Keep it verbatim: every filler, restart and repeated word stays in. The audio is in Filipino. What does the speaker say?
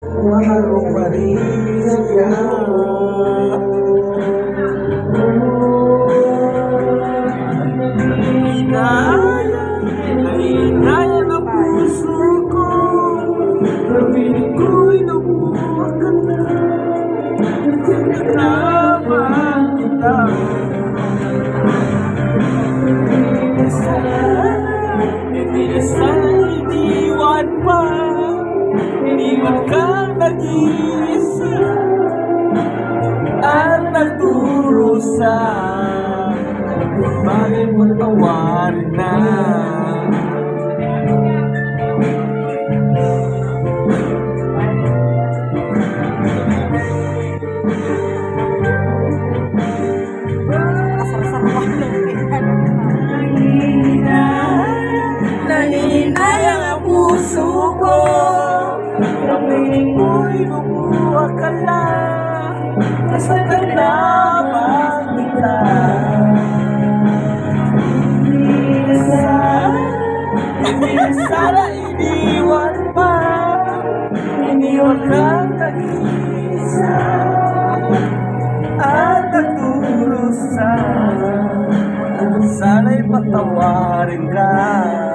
Mahal mo pa rin siya. Inaya, inaya ng puso ko. Sabihin ko'y nabuwag ka na. Naman kita. Hindi na sana iniwan pa. Iniwan kang nag-iisa at nagdurusa. Bakit mo tawarin na? Naninaya ang puso ko. Sabihin ko'y lumuha ka na. Basta ka naman kita. Hindi na sana, hindi na sana iniwan pa. Iniwan kang nag-iisa at nagdurusa. Sana'y patawarin ka.